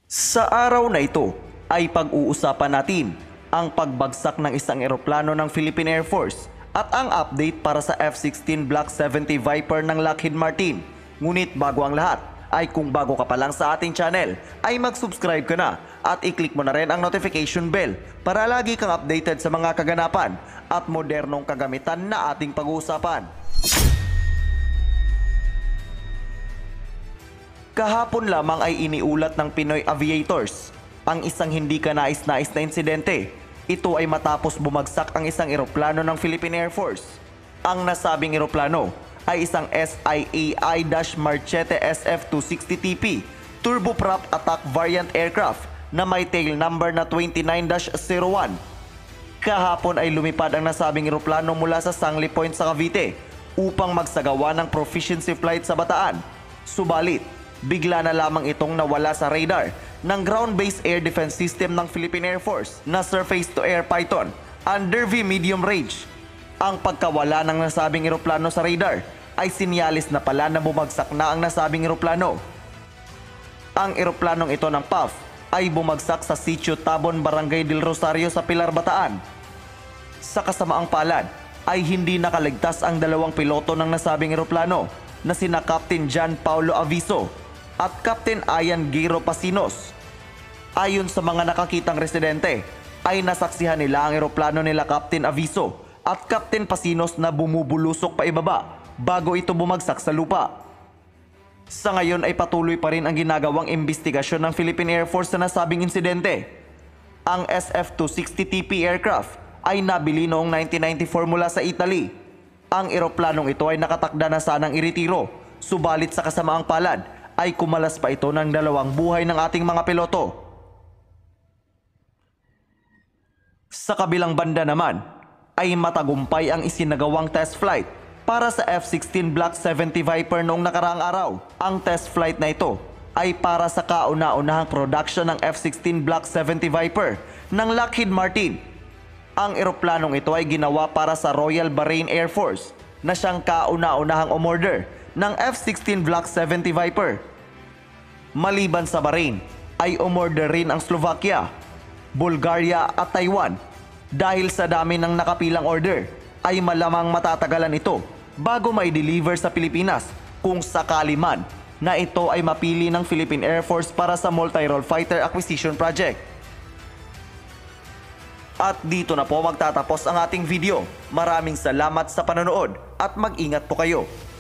Sa araw na ito ay pag-uusapan natin ang pagbagsak ng isang eroplano ng Philippine Air Force at ang update para sa F-16 Block 70 Viper ng Lockheed Martin. Ngunit bago ang lahat ay kung bago ka pa lang sa ating channel ay mag-subscribe ka na at i-click mo na rin ang notification bell para lagi kang updated sa mga kaganapan at modernong kagamitan na ating pag-uusapan. Kahapon lamang ay iniulat ng Pinoy Aviators ang isang hindi kanais-nais na insidente. Ito ay matapos bumagsak ang isang eroplano ng Philippine Air Force. Ang nasabing eroplano ay isang SIAI-Marchete SF-260TP turboprop attack variant aircraft na may tail number na 29-01. Kahapon ay lumipad ang nasabing eroplano mula sa Sangli Point sa Cavite upang magsagawa ng proficiency flight sa Bataan. Subalit, bigla na lamang itong nawala sa radar ng Ground-Based Air Defense System ng Philippine Air Force na Surface-to-Air Python under V medium range. Ang pagkawala ng nasabing eroplano sa radar ay sinyalis na pala na bumagsak na ang nasabing eroplano. Ang eroplanong ito ng PAF ay bumagsak sa Sitio Tabon, Barangay del Rosario sa Pilar, Bataan. Sa kasamaang palad ay hindi nakaligtas ang dalawang piloto ng nasabing eroplano na sina Captain John Paulo Aviso at Captain Ian Giro Pasinos. Ayon sa mga nakakitang residente, ay nasaksihan nila ang eroplano nila Captain Aviso at Captain Pasinos na bumubulusok pa ibaba bago ito bumagsak sa lupa. Sa ngayon ay patuloy pa rin ang ginagawang investigasyon ng Philippine Air Force sa nasabing insidente. Ang SF-260TP aircraft ay nabili noong 1994 mula sa Italy. Ang eroplanong ito ay nakatakda na sanang iretiro, subalit sa kasamaang palad ay kumalas pa ito ng dalawang buhay ng ating mga piloto. Sa kabilang banda naman, ay matagumpay ang isinagawang test flight para sa F-16 Block 70 Viper noong nakaraang araw. Ang test flight na ito ay para sa kauna-unahang production ng F-16 Block 70 Viper ng Lockheed Martin. Ang eroplanong ito ay ginawa para sa Royal Bahrain Air Force na siyang kauna-unahang umorder ng F-16 Block 70 Viper. Maliban sa Bahrain, ay umorder rin ang Slovakia, Bulgaria at Taiwan. Dahil sa dami ng nakapilang order, ay malamang matatagalan ito bago mai-deliver sa Pilipinas kung sakali man na ito ay mapili ng Philippine Air Force para sa Multi-Role Fighter Acquisition Project. At dito na po magtatapos ang ating video. Maraming salamat sa panonood at mag-ingat po kayo.